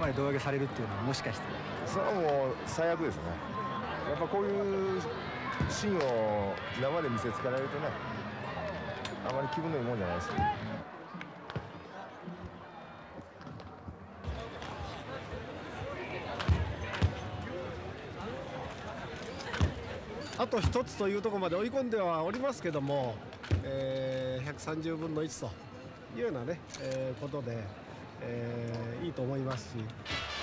まで胴上げされるっていうのはもしかして。 それはもう最悪ですね。やっぱこういうシーンを生で見せつけられるとね、あまり気分のいいもんじゃないですよ。 あと1つというところまで追い込んではおりますけども、130分の1というようなね、ことで、いいと思いますし。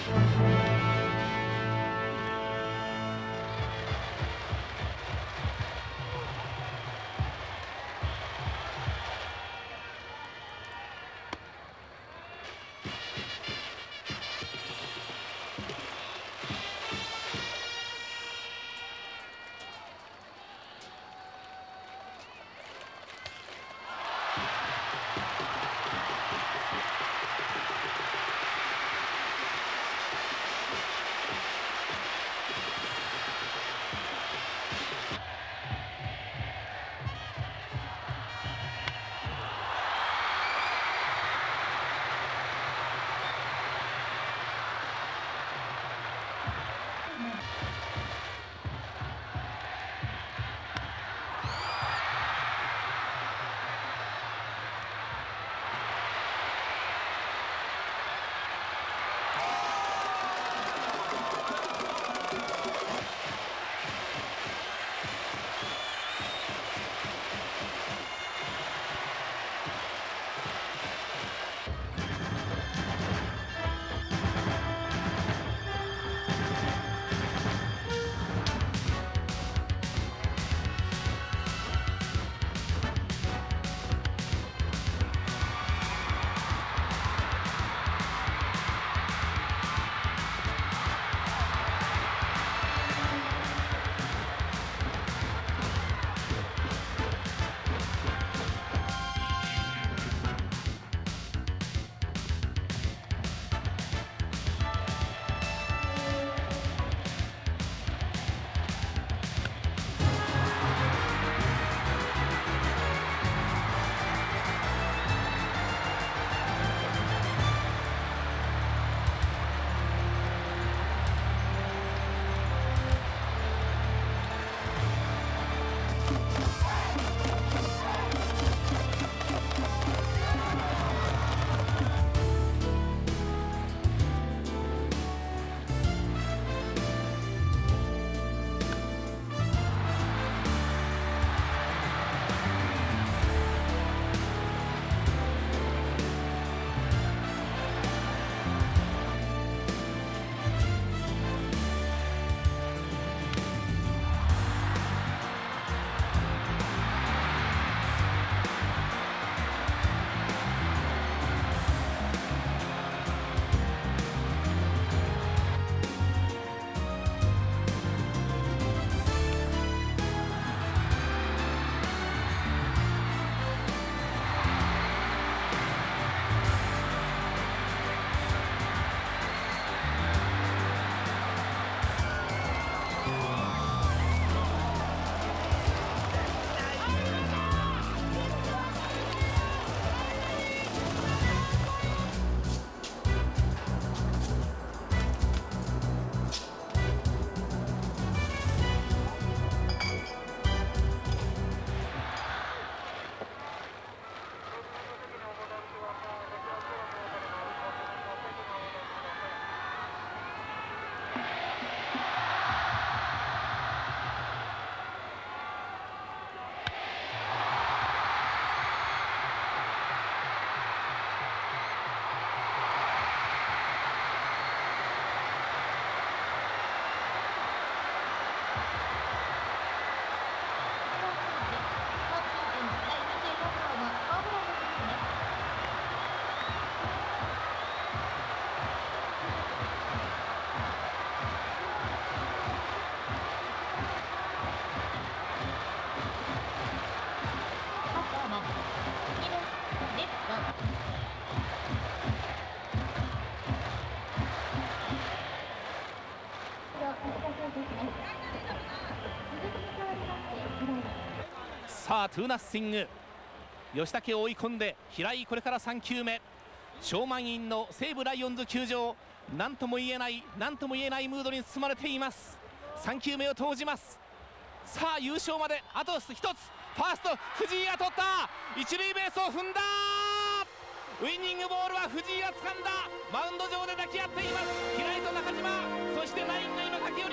さあ2ナッシング、吉武を追い込んで平井、これから3球目。超満員の西武ライオンズ球場、 何とも言えないムードに包まれています。3球目を投じます。さあ優勝まであと1つ。ファースト藤井が取った。一塁ベースを踏んだ。ウイニングボールは藤井が掴んだ。マウンド上で抱き合っています。平井と中島、そしてナインが今駆け寄